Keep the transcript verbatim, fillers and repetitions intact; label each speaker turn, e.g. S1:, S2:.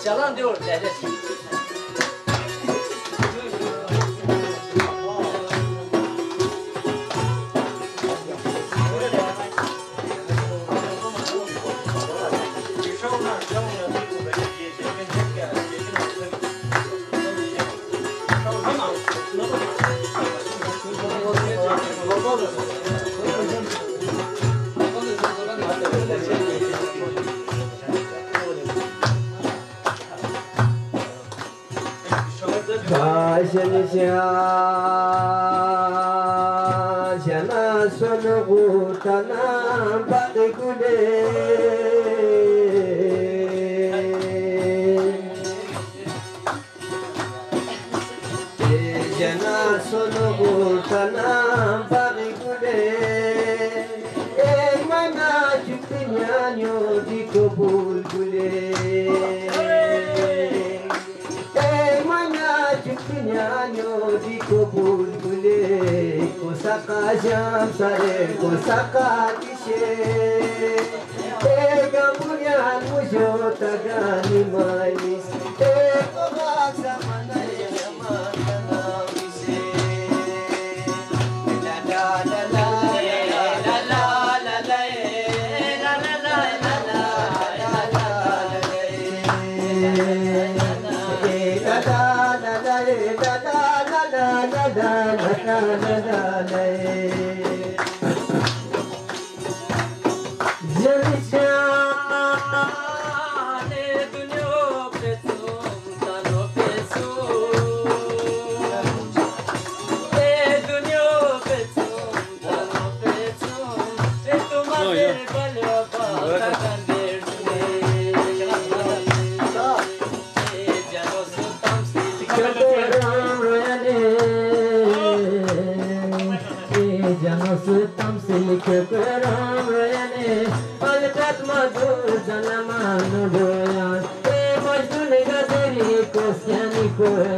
S1: Yalan diyor devlet.
S2: Jana sonu tanam bagule Jana sonu tanam bagule E mana chutnya nyo di bulbule Nyanyo di bulbule ko saka jam sare ko saka kishe e gamuryan mujo tagani mais e ko baksa manaya manana mise la la la la la la la la la la la Tam silik peram rene alkat madhu zalaman doyan e majnun gaderi kosyani ko